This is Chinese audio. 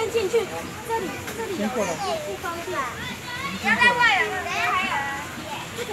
进去，这里有地方去。要在外人的。